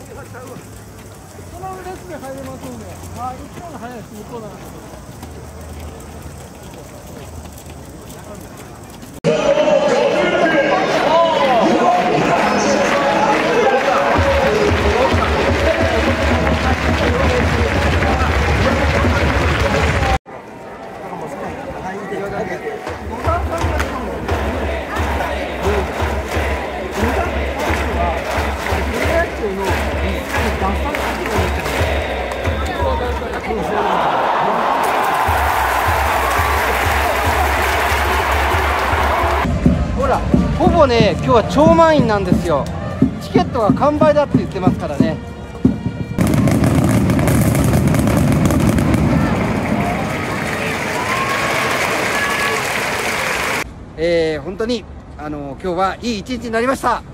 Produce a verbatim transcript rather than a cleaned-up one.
この列に入れますんで、あ、一番早いです、向こうなんですけど。ほら、ほぼね、今日は超満員なんですよ。チケットが完売だって言ってますからね。えー、本当にあの今日はいい一日になりました。